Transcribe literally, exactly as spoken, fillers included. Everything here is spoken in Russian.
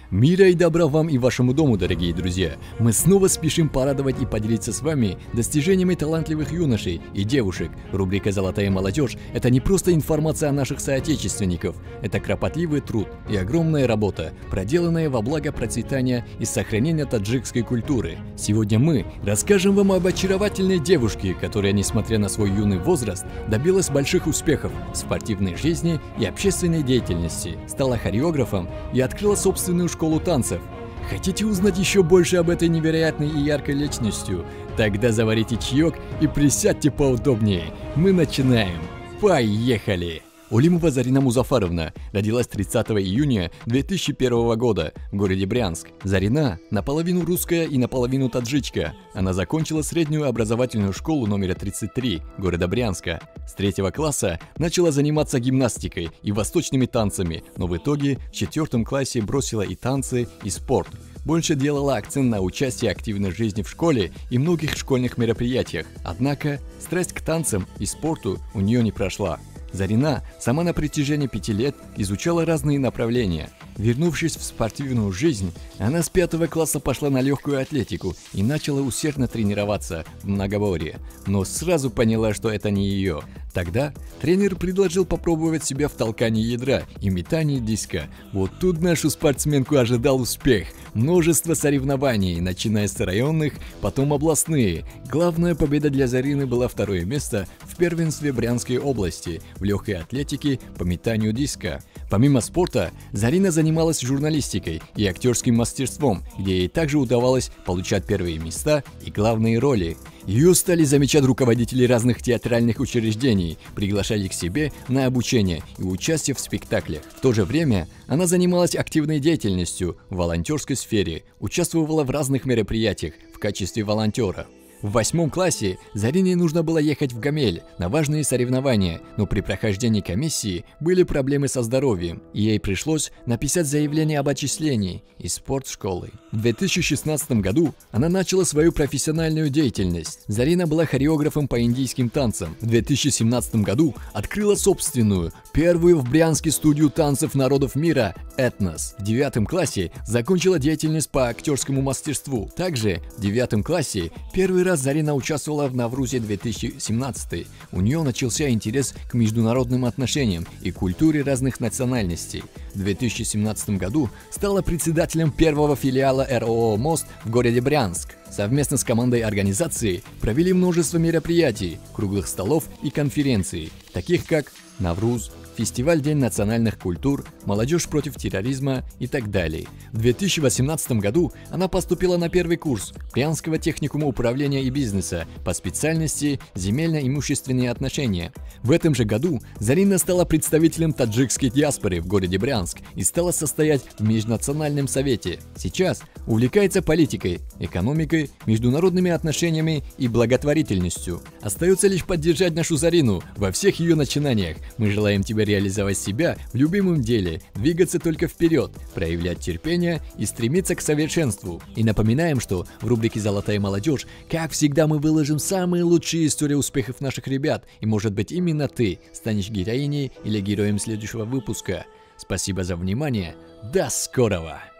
Мира и добра вам и вашему дому, дорогие друзья! Мы снова спешим порадовать и поделиться с вами достижениями талантливых юношей и девушек. Рубрика «Золотая молодежь» — это не просто информация о наших соотечественников, это кропотливый труд и огромная работа, проделанная во благо процветания и сохранения таджикской культуры. Сегодня мы расскажем вам об очаровательной девушке, которая, несмотря на свой юный возраст, добилась больших успехов в спортивной жизни и общественной деятельности, стала хореографом и открыла собственную школу танцев. Хотите узнать еще больше об этой невероятной и яркой личностью? Тогда заварите чаек и присядьте поудобнее. Мы начинаем. Поехали! Улимова Зарина Музафаровна родилась тридцатого июня две тысячи первого года в городе Брянск. Зарина наполовину русская и наполовину таджичка. Она закончила среднюю образовательную школу номер тридцать три города Брянска. С третьего класса начала заниматься гимнастикой и восточными танцами, но в итоге в четвертом классе бросила и танцы, и спорт. Больше делала акцент на участие активной жизни в школе и многих школьных мероприятиях. Однако страсть к танцам и спорту у нее не прошла. Зарина сама на протяжении пяти лет изучала разные направления. Вернувшись в спортивную жизнь, она с пятого класса пошла на легкую атлетику и начала усердно тренироваться в многоборье, но сразу поняла, что это не ее. Тогда тренер предложил попробовать себя в толкании ядра и метании диска. Вот тут нашу спортсменку ожидал успех. Множество соревнований, начиная с районных, потом областные. Главная победа для Зарины была второе место в первенстве Брянской области в легкой атлетике по метанию диска. Помимо спорта, Зарина занималась журналистикой и актерским мастерством, где ей также удавалось получать первые места и главные роли. Ее стали замечать руководители разных театральных учреждений, приглашали к себе на обучение и участие в спектаклях. В то же время она занималась активной деятельностью в волонтерской сфере, участвовала в разных мероприятиях в качестве волонтера. В восьмом классе Зарине нужно было ехать в Гомель на важные соревнования, но при прохождении комиссии были проблемы со здоровьем, и ей пришлось написать заявление об отчислении из спортшколы. В две тысячи шестнадцатом году она начала свою профессиональную деятельность. Зарина была хореографом по индийским танцам. В две тысячи семнадцатом году открыла собственную, первую в Брянске студию танцев народов мира «Этнос». В девятом классе закончила деятельность по актерскому мастерству. Также в девятом классе первый раз Зарина участвовала в Наврузе две тысячи семнадцатом. У нее начался интерес к международным отношениям и культуре разных национальностей. В две тысячи семнадцатом году стала председателем первого филиала эр о о «Мост» в городе Брянск. Совместно с командой организации провели множество мероприятий, круглых столов и конференций, таких как Навруз, фестиваль День национальных культур, молодежь против терроризма и так далее. В две тысячи восемнадцатом году она поступила на первый курс Брянского техникума управления и бизнеса по специальности земельно-имущественные отношения. В этом же году Зарина стала представителем таджикской диаспоры в городе Брянск и стала состоять в Межнациональном совете. Сейчас увлекается политикой, экономикой, международными отношениями и благотворительностью. Остается лишь поддержать нашу Зарину во всех ее начинаниях. Мы желаем тебе реализовать себя в любимом деле, двигаться только вперед, проявлять терпение и стремиться к совершенству. И напоминаем, что в рубрике «Золотая молодежь», как всегда, мы выложим самые лучшие истории успехов наших ребят, и может быть именно ты станешь героиней или героем следующего выпуска. Спасибо за внимание, до скорого!